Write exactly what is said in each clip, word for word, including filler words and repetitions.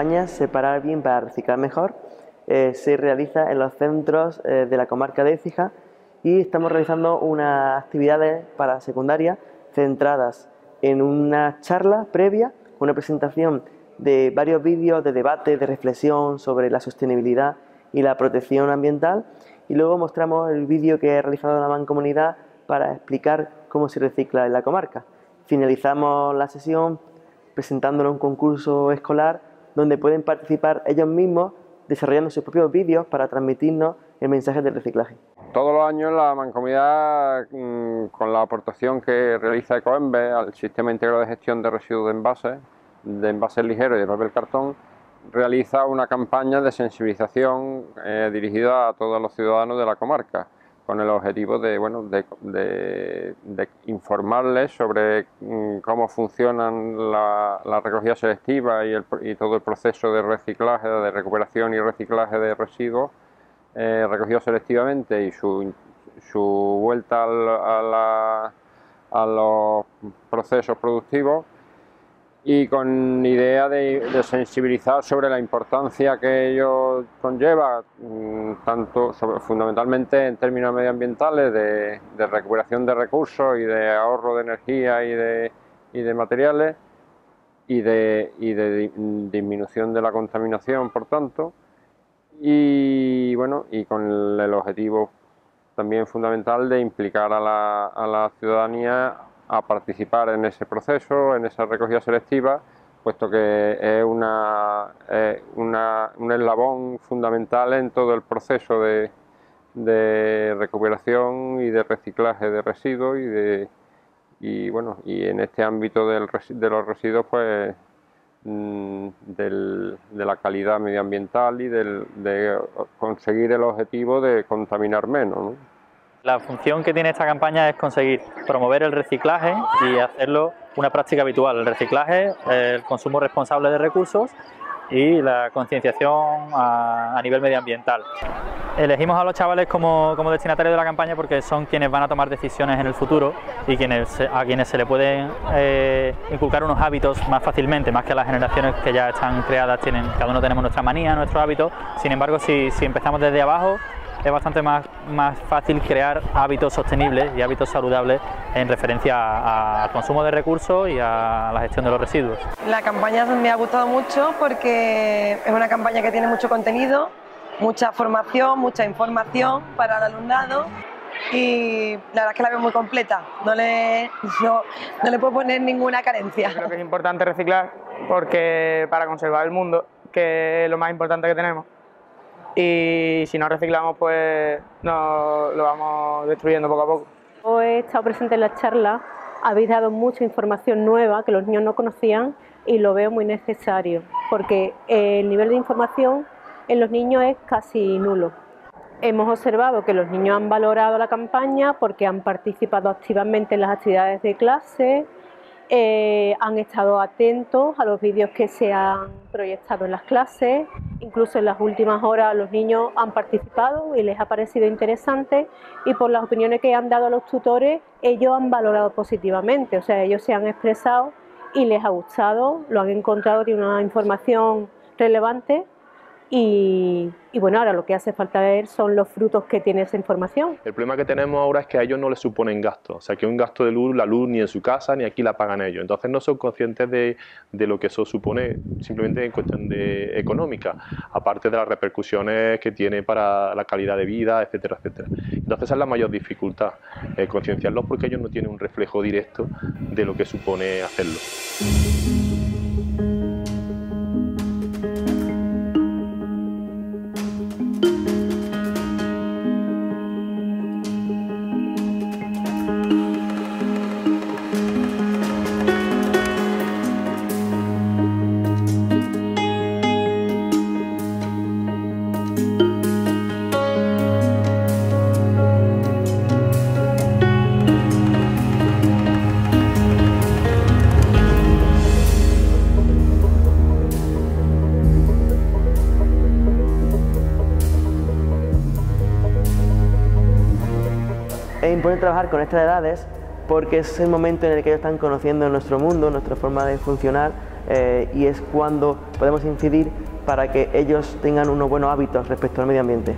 campaña Separar bien para reciclar mejor eh, se realiza en los centros eh, de la comarca de Écija y estamos realizando unas actividades para secundaria centradas en una charla previa, una presentación de varios vídeos de debate, de reflexión sobre la sostenibilidad y la protección ambiental, y luego mostramos el vídeo que he realizado la Mancomunidad para explicar cómo se recicla en la comarca. Finalizamos la sesión presentándolo en un concurso escolar donde pueden participar ellos mismos desarrollando sus propios vídeos para transmitirnos el mensaje del reciclaje. Todos los años la Mancomunidad, con la aportación que realiza Ecoembes al Sistema Integrado de Gestión de Residuos de Envases, de envases ligeros y de papel cartón, realiza una campaña de sensibilización eh, dirigida a todos los ciudadanos de la comarca, con el objetivo de, bueno, de, de, de informarles sobre mmm, cómo funcionan la, la recogida selectiva y, el, y todo el proceso de reciclaje, de recuperación y reciclaje de residuos eh, recogidos selectivamente y su, su vuelta al, a, la, a los procesos productivos, y con idea de, de sensibilizar sobre la importancia que ello conlleva, tanto sobre, fundamentalmente en términos medioambientales, de, de recuperación de recursos y de ahorro de energía y de, y de materiales, y de, y de disminución de la contaminación, por tanto, y bueno, y con el, el objetivo también fundamental de implicar a la, a la ciudadanía a participar en ese proceso, en esa recogida selectiva, puesto que es una, eh, una, un eslabón fundamental en todo el proceso de, de recuperación y de reciclaje de residuos, y, de, y, bueno, y en este ámbito del, de los residuos, pues mmm, del, de la calidad medioambiental y del, de conseguir el objetivo de contaminar menos, ¿no? La función que tiene esta campaña es conseguir promover el reciclaje y hacerlo una práctica habitual. El reciclaje, el consumo responsable de recursos y la concienciación a, a nivel medioambiental. Elegimos a los chavales como, como destinatarios de la campaña porque son quienes van a tomar decisiones en el futuro y quienes, a quienes se le pueden eh, inculcar unos hábitos más fácilmente, más que a las generaciones que ya están creadas, tienen, cada uno tenemos nuestra manía, nuestros hábitos. Sin embargo, si, si empezamos desde abajo, es bastante más, más fácil crear hábitos sostenibles y hábitos saludables en referencia al consumo de recursos y a la gestión de los residuos. La campaña me ha gustado mucho porque es una campaña que tiene mucho contenido, mucha formación, mucha información para el alumnado, y la verdad es que la veo muy completa, no le, no, no le puedo poner ninguna carencia. Creo que es importante reciclar porque para conservar el mundo, que es lo más importante que tenemos. Y si no reciclamos, pues nos lo vamos destruyendo poco a poco. Hoy he estado presente en la charla, habéis dado mucha información nueva que los niños no conocían y lo veo muy necesario, porque el nivel de información en los niños es casi nulo. Hemos observado que los niños han valorado la campaña porque han participado activamente en las actividades de clase, Eh, han estado atentos a los vídeos que se han proyectado en las clases, incluso en las últimas horas los niños han participado y les ha parecido interesante, y por las opiniones que han dado a los tutores, ellos han valorado positivamente, o sea, ellos se han expresado y les ha gustado, lo han encontrado, tiene una información relevante. Y, y bueno, ahora lo que hace falta ver son los frutos que tiene esa información. El problema que tenemos ahora es que a ellos no les suponen gasto, o sea que un gasto de luz, la luz ni en su casa ni aquí la pagan ellos, entonces no son conscientes de, de lo que eso supone simplemente en cuestión de económica, aparte de las repercusiones que tiene para la calidad de vida, etcétera, etcétera. Entonces esa es la mayor dificultad, eh, concienciarlos, porque ellos no tienen un reflejo directo de lo que supone hacerlo. Es importante trabajar con estas edades porque es el momento en el que ellos están conociendo nuestro mundo, nuestra forma de funcionar, eh, y es cuando podemos incidir para que ellos tengan unos buenos hábitos respecto al medio ambiente.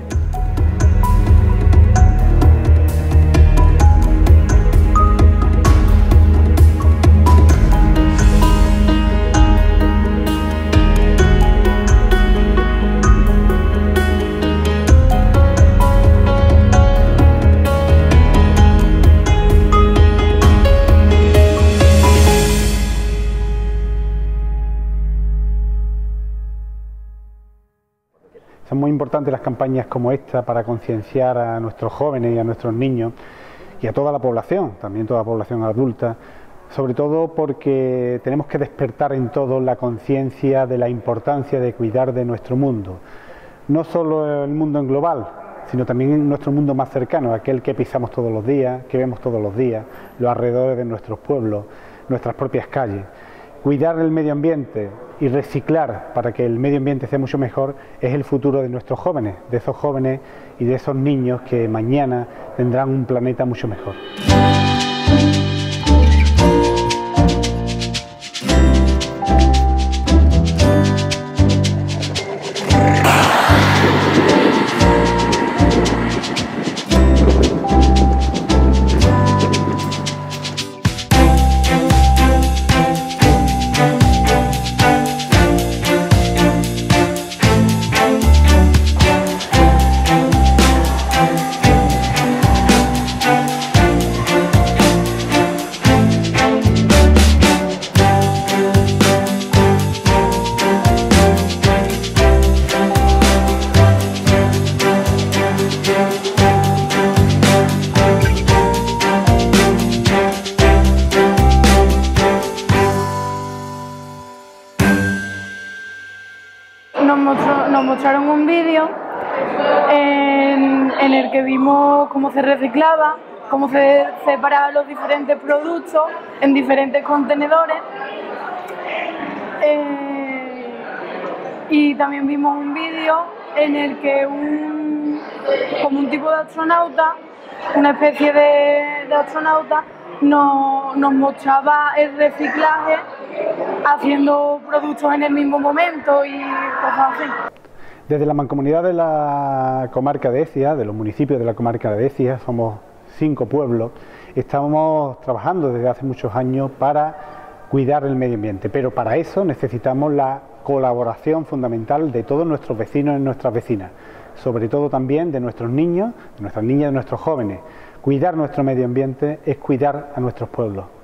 Son muy importantes las campañas como esta para concienciar a nuestros jóvenes y a nuestros niños y a toda la población, también toda la población adulta, sobre todo porque tenemos que despertar en todos la conciencia de la importancia de cuidar de nuestro mundo. No solo el mundo en global, sino también en nuestro mundo más cercano, aquel que pisamos todos los días, que vemos todos los días, los alrededores de nuestros pueblos, nuestras propias calles. Cuidar el medio ambiente y reciclar para que el medio ambiente sea mucho mejor es el futuro de nuestros jóvenes, de esos jóvenes y de esos niños que mañana tendrán un planeta mucho mejor. Nos, mostró, nos mostraron un vídeo en, en el que vimos cómo se reciclaba, cómo se separaban los diferentes productos en diferentes contenedores, eh, y también vimos un vídeo en el que un, como un tipo de astronauta, una especie de, de astronauta, nos, nos mostraba el reciclaje haciendo productos en el mismo momento y cosas así. Desde la Mancomunidad de la comarca de Écija, de los municipios de la comarca de Écija, somos cinco pueblos, estamos trabajando desde hace muchos años para cuidar el medio ambiente, pero para eso necesitamos la colaboración fundamental de todos nuestros vecinos y nuestras vecinas, sobre todo también de nuestros niños, de nuestras niñas y de nuestros jóvenes. Cuidar nuestro medio ambiente es cuidar a nuestros pueblos.